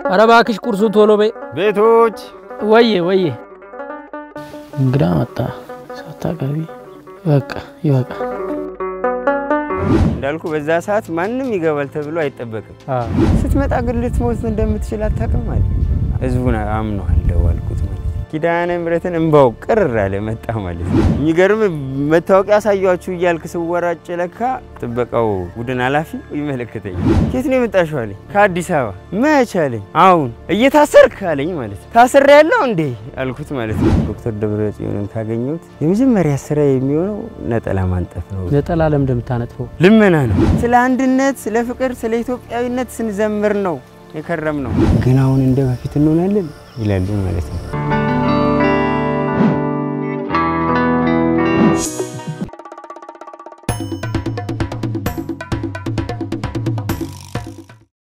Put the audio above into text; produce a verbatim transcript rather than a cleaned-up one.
አረባክሽ ቁርሱ ቶሎ በይ ቤቶች ወዬ ወዬ እንግዳ መጣ ሳታቀርቢ በቃ ይበቃ እንዳልኩ በዛ ሰዓት ማንንም ይገባል ተብሎ አይጠበቅም ስትመጣ ግን ልትሞት እንደምትችል አታውቅም ማለት ህዝቡን አምኗል ደዋልኩት ማለት ኪዳነ ምሕረትን እንባው ቅር አለ መጣ ማለት የሚገርም መታወቂያ ያሳያችሁ ይያልክ ስወራጭ ለካ ጥበቃው ቡድን ኃላፊ ይመለከተኝ ከየት ነው የመጣሽው አለኝ ከአዲስ አበባ መች አለኝ አሁን እየታሰርክ አለኝ ማለት ታስር ያለው እንዴ አልኩት ማለት ዶክተር ደብረጽዮንን ካገኘሁት የመጀመሪያ ስራ የሚሆነው ነጠላ ማንጠፍ ነው ነጠላ ለምን እንደምታነጥፈው ልመና ነው ስለ አንድነት ስለ ፍቅር ስለ ኢትዮጵያዊነት ስንዘምር ነው የከረም ነው ግን አሁን እንደ በፊት እንሆናለን ይላሉ ማለት ነው